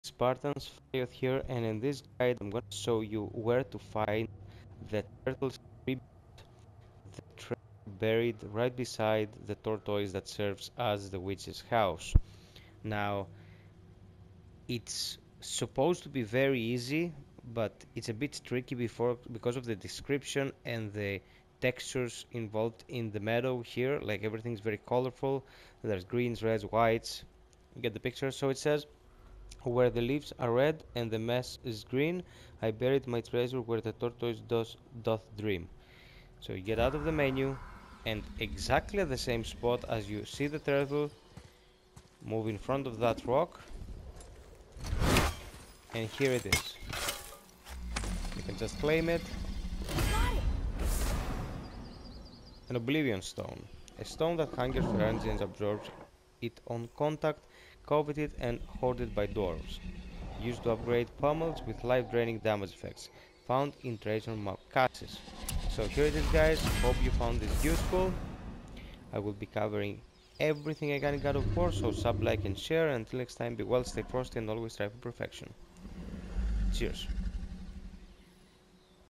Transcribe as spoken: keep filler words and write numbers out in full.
Spartans, FiOth here, and in this guide I'm going to show you where to find the turtle's tribute, the treasure buried right beside the tortoise that serves as the witch's house. Now, it's supposed to be very easy, but it's a bit tricky before because of the description and the textures involved in the meadow here. Like everything's very colorful. There's greens, reds, whites. You get the picture. So it says, where the leaves are red and the mess is green, I buried my treasure where the tortoise does, doth dream. So you get out of the menu, and exactly at the same spot as you see the turtle, move in front of that rock, and here it is. You can just claim it. An Oblivion Stone. A stone that hungers for energy and absorbs it on contact, coveted and hoarded by dwarves. Used to upgrade pummels with life-draining damage effects. Found in treasure map caches. So here it is, guys. Hope you found this useful. I will be covering everything I can in God of War, so sub, like and share. Until next time, be well, stay frosty and always strive for perfection. Cheers.